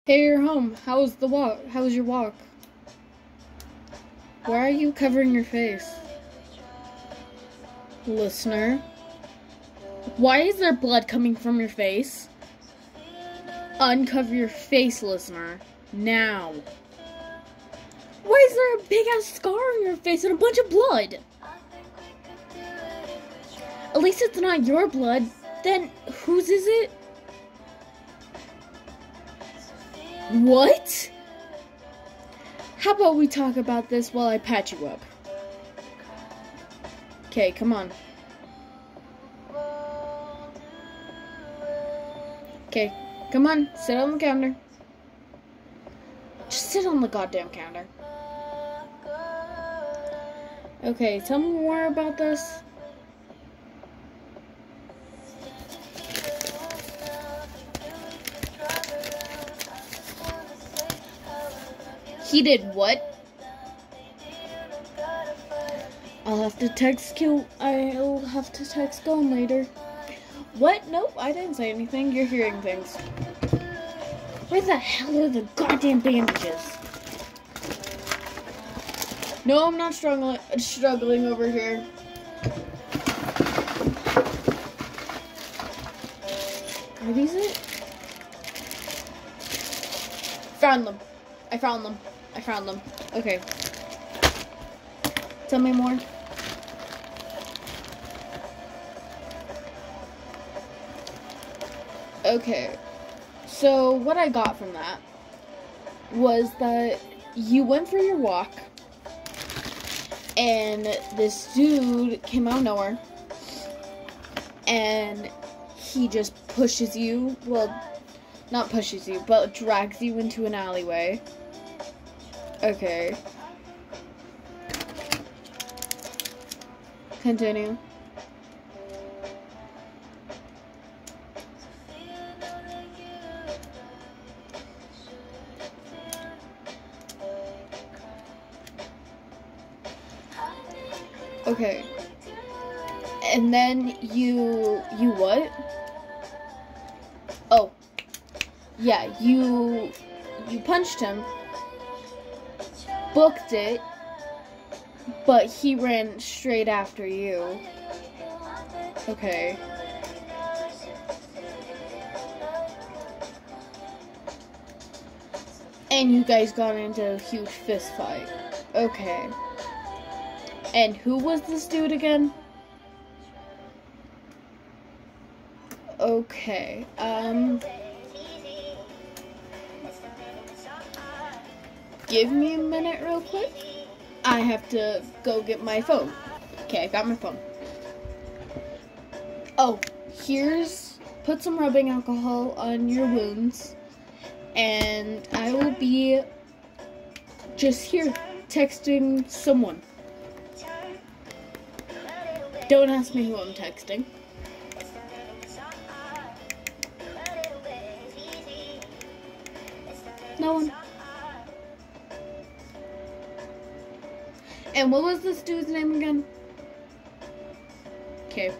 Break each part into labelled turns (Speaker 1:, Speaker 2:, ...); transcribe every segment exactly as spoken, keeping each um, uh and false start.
Speaker 1: Hey, you're home. How was the walk? How was your walk? Why are you covering your face? Listener. Why is there blood coming from your face? Uncover your face, listener. Now. Why is there a big ass scar on your face and a bunch of blood? At least it's not your blood. Then whose is it? What? How about we talk about this while I patch you up? Okay, come on. Okay, come on, sit on the counter. Just sit on the goddamn counter. Okay, tell me more about this. He did what? I'll have to text Kill. I'll have to text Gon later. What? Nope, I didn't say anything. You're hearing things. Where the hell are the goddamn bandages? No, I'm not struggling. Struggling over here. Are these it? Found them. I found them. I found them. Okay. Tell me more. Okay. So, what I got from that was that you went for your walk and this dude came out of nowhere and he just pushes you. Well, not pushes you, but drags you into an alleyway. Okay. Continue. Okay. And then you you what? Oh. Yeah, you you punched him. Booked it, but he ran straight after you. Okay. And you guys got into a huge fist fight. Okay. And who was this dude again? Okay. Um... Give me a minute real quick. I have to go get my phone. Okay, I got my phone. Oh, here's, put some rubbing alcohol on your wounds. And I will be just here texting someone. Don't ask me who I'm texting. No one. And what was this dude's name again? Okay.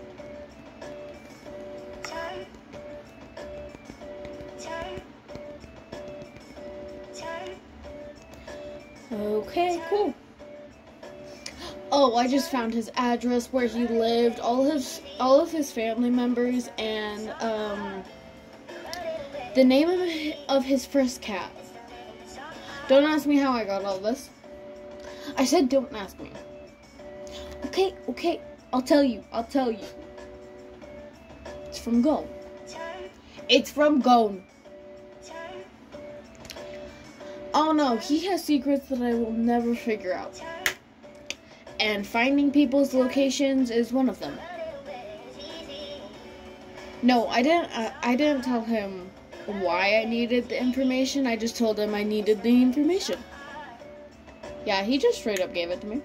Speaker 1: Okay, cool. Oh, I just found his address, where he lived, all his all of his family members, and um the name of of his first cat. Don't ask me how I got all this. I said don't ask me. Okay, okay, I'll tell you, I'll tell you. It's from Gon. It's from Gon. Oh no, he has secrets that I will never figure out. And finding people's locations is one of them. No, I didn't, uh, I didn't tell him why I needed the information. I just told him I needed the information. Yeah, he just straight up gave it to me.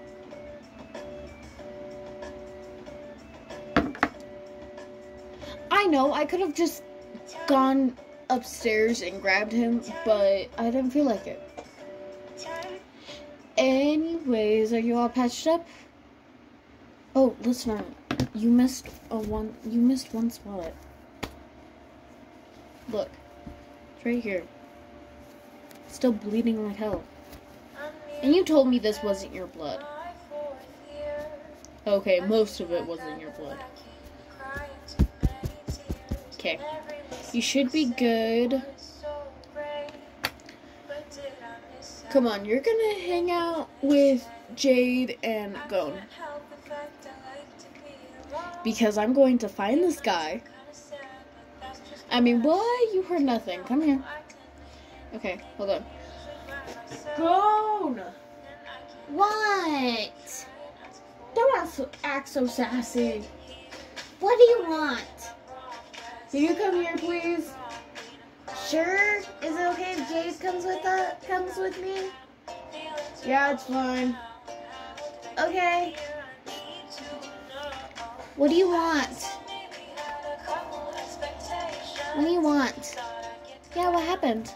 Speaker 1: I know, I could have just gone upstairs and grabbed him, but I didn't feel like it. Anyways, are you all patched up? Oh, listener, you missed a one, you missed one spot. Look, it's right here. Still bleeding like hell. And you told me this wasn't your blood. Okay, most of it wasn't your blood. Okay. You should be good. Come on, you're gonna hang out with Jade and Gon. Because I'm going to find this guy. I mean, what? You heard nothing. Come here. Okay, hold on. Gon!
Speaker 2: What?
Speaker 1: Don't act so, act so sassy.
Speaker 2: What do you want?
Speaker 1: Can you come here, please?
Speaker 2: Sure. Is it okay if Jade comes with us? Comes with me?
Speaker 1: Yeah, it's fine.
Speaker 2: Okay. What do you want? What do you want?
Speaker 1: Yeah, what happened?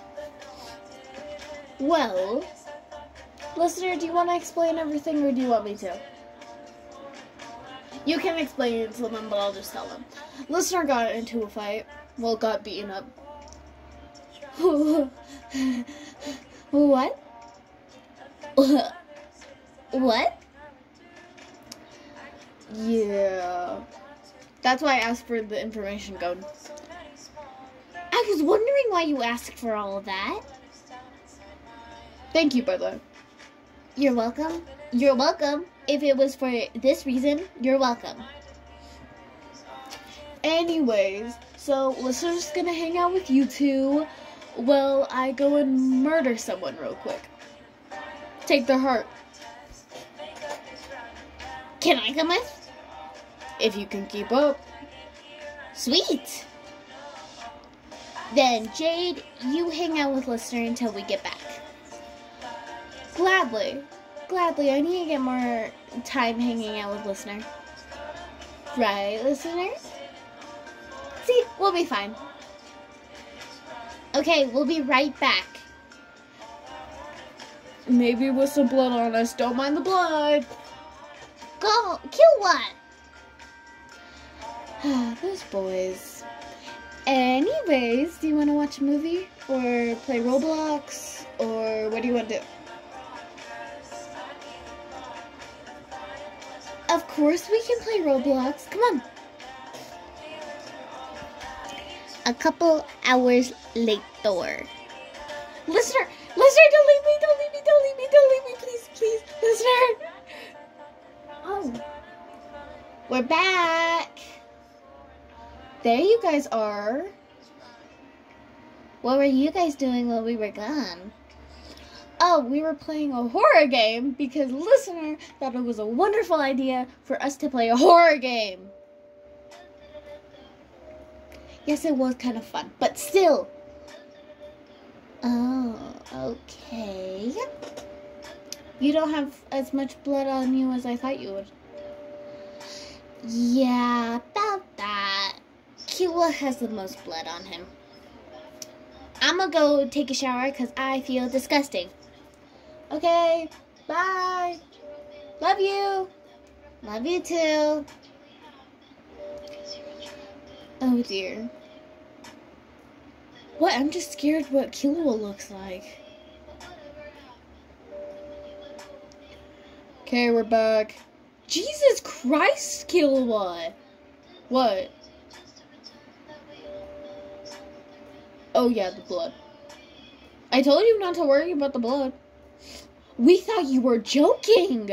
Speaker 2: Well,
Speaker 1: Listener, do you want to explain everything or do you want me to? You can explain it to them, but I'll just tell them. Listener got into a fight. Well, got beaten up.
Speaker 2: what? What?
Speaker 1: Yeah. That's why I asked for the information, Gon.
Speaker 2: I was wondering why you asked for all of that.
Speaker 1: Thank you, by the way.
Speaker 2: You're welcome. You're welcome. If it was for this reason, you're welcome.
Speaker 1: Anyways, so Listener's gonna hang out with you two while I go and murder someone real quick. Take their heart.
Speaker 2: Can I come with?
Speaker 1: If you can keep up.
Speaker 2: Sweet. Then, Jade, you hang out with Listener until we get back.
Speaker 1: Gladly. Gladly. I need to get more time hanging out with Listener. Right, Listener?
Speaker 2: See, we'll be fine. Okay, we'll be right back.
Speaker 1: Maybe with some blood on us. Don't mind the blood.
Speaker 2: Go, kill one.
Speaker 1: Those boys. Anyways, do you want to watch a movie? Or play Roblox? Or what do you want to do? Of course we can play Roblox. Come on.
Speaker 2: A couple hours later.
Speaker 1: Listener! Listener, don't leave me! Don't leave me! Don't leave me! Don't leave me! Please, please! Listener!
Speaker 2: Oh.
Speaker 1: We're back! There you guys are.
Speaker 2: What were you guys doing while we were gone?
Speaker 1: Oh, we were playing a horror game because Listener thought it was a wonderful idea for us to play a horror game. Yes, it was kind of fun, but still.
Speaker 2: Oh, okay.
Speaker 1: You don't have as much blood on you as I thought you would.
Speaker 2: Yeah, about that. Killua has the most blood on him. I'm gonna go take a shower because I feel disgusting.
Speaker 1: Okay, bye. Love you.
Speaker 2: Love you too.
Speaker 1: Oh dear. What? I'm just scared what Killua looks like. Okay, we're back. Jesus Christ, Killua. What? Oh yeah, the blood. I told you not to worry about the blood. We thought you were joking.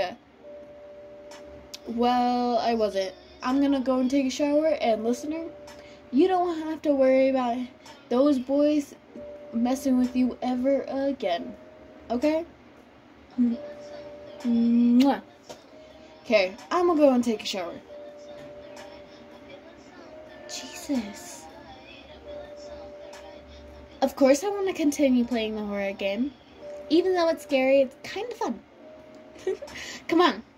Speaker 1: Well, I wasn't. I'm gonna go and take a shower, and Listener, you don't have to worry about those boys messing with you ever again. Okay? Mwah. Okay, I'm gonna go and take a shower. Jesus. Of course I want to continue playing the horror game. Even though it's scary, it's kind of fun. Come on.